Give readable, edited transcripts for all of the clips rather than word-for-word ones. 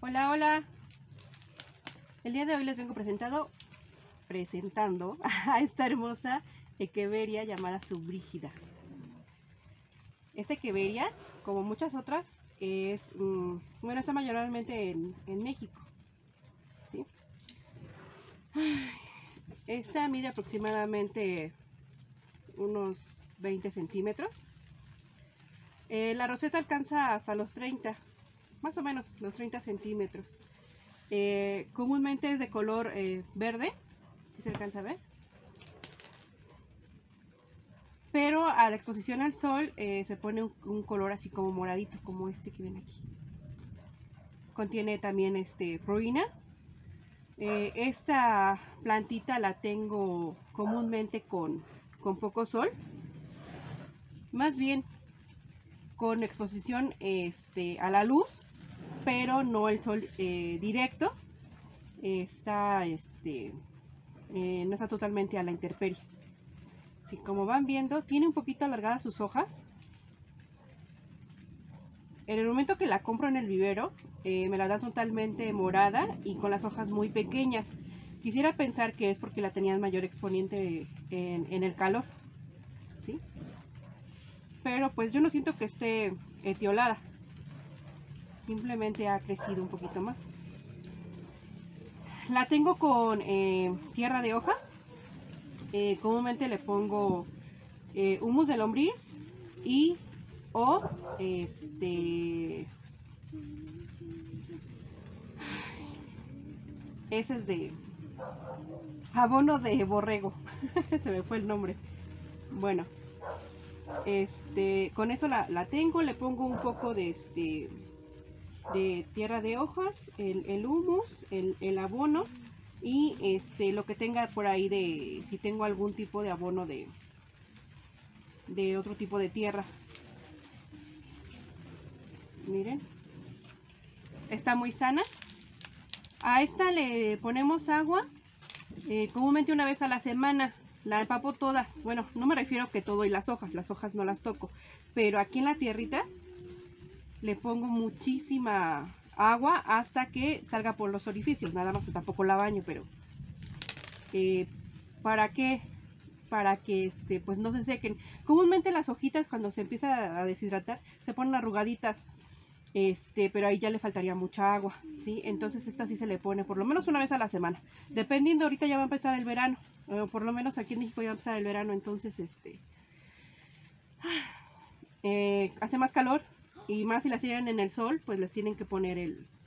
Hola, hola. El día de hoy les vengo presentando a esta hermosa echeveria llamada subrígida. Esta echeveria, como muchas otras, bueno, está mayormente en México, ¿sí? Esta mide aproximadamente unos 20 centímetros. La roseta alcanza hasta los 30, más o menos los 30 centímetros. Comúnmente es de color verde, si se alcanza a ver, pero a la exposición al sol se pone un color así como moradito, como este que ven aquí. Contiene también proina. Esta plantita la tengo comúnmente con poco sol, más bien con exposición a la luz, pero no el sol directo. No está totalmente a la intemperie. Sí, como van viendo, tiene un poquito alargadas sus hojas. En el momento que la compro en el vivero, me la dan totalmente morada y con las hojas muy pequeñas. Quisiera pensar que es porque la tenían mayor exponente en el calor, ¿sí? Pero pues yo no siento que esté etiolada. Simplemente ha crecido un poquito más. La tengo con tierra de hoja. Comúnmente le pongo humus de lombriz y ese es de abono de borrego. Se me fue el nombre. Bueno, con eso la tengo. Le pongo un poco de tierra de hojas, el humus, el abono y lo que tenga por ahí si tengo algún tipo de abono de otro tipo de tierra. Miren, está muy sana. A esta le ponemos agua comúnmente una vez a la semana. La empapo toda. Bueno, no me refiero a que todo y las hojas no las toco, pero aquí en la tierrita le pongo muchísima agua hasta que salga por los orificios. Nada más, tampoco la baño, pero ¿para qué? Para que pues no se sequen. Comúnmente las hojitas cuando se empieza a deshidratar se ponen arrugaditas, pero ahí ya le faltaría mucha agua, ¿sí? Entonces esta sí se le pone por lo menos una vez a la semana. Dependiendo, ahorita ya va a empezar el verano, por lo menos aquí en México ya va a empezar el verano, entonces hace más calor y más si las tienen en el sol, pues les tienen que poner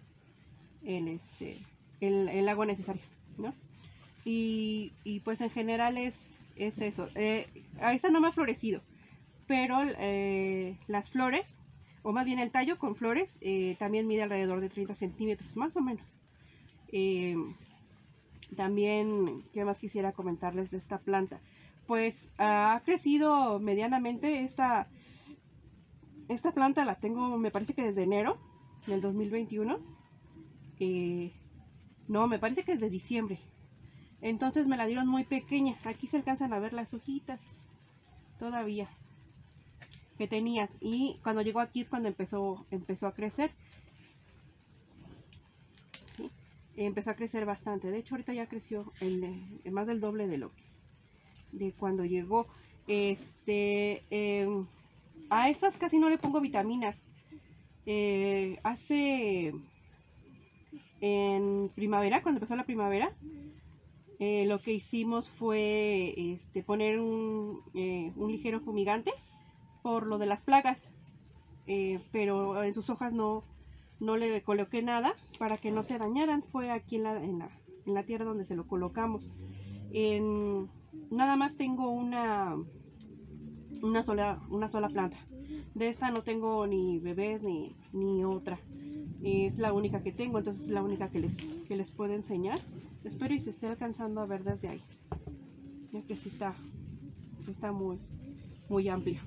el agua necesaria, ¿no? Y pues en general es eso. A esta no me ha florecido, pero las flores, o más bien el tallo con flores, también mide alrededor de 30 centímetros, más o menos. También, ¿qué más quisiera comentarles de esta planta? Pues ha crecido medianamente. Esta planta la tengo, me parece que desde enero del 2021. No, me parece que desde diciembre. Entonces me la dieron muy pequeña. Aquí se alcanzan a ver las hojitas todavía que tenía. Y cuando llegó aquí es cuando empezó a crecer. ¿Sí? Empezó a crecer bastante. De hecho, ahorita ya creció más del doble de cuando llegó. A estas casi no le pongo vitaminas. En primavera, cuando empezó la primavera, lo que hicimos fue poner un ligero fumigante por lo de las plagas, pero en sus hojas no le coloqué nada para que no se dañaran. Fue aquí en la tierra donde se lo colocamos. Nada más tengo una sola planta. De esta no tengo ni bebés ni otra. Es la única que tengo, entonces es la única que les puedo enseñar. Espero y se esté alcanzando a ver desde ahí, ya que sí está muy, muy amplio.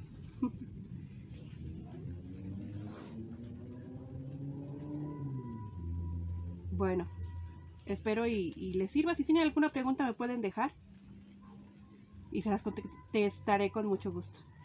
Bueno, espero y les sirva. Si tienen alguna pregunta me pueden dejar y se las contestaré con mucho gusto.